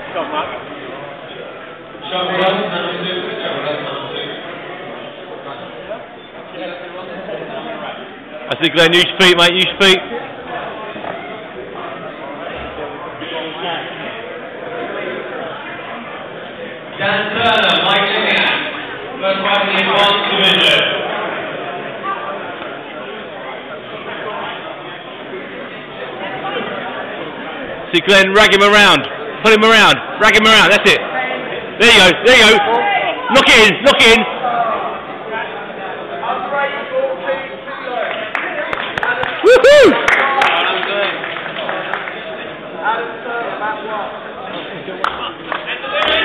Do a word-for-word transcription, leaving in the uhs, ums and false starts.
That's it, Glenn. Use your feet, mate. Use your feet. Dan Turner, Mike Lingan, first fight in the advanced division. See, Glenn, rag him around. Pull him around. Rag him around. That's it. There you go. There you go. Lock it in. Lock it in. Woohoo! Adam Turner, Matt Ross.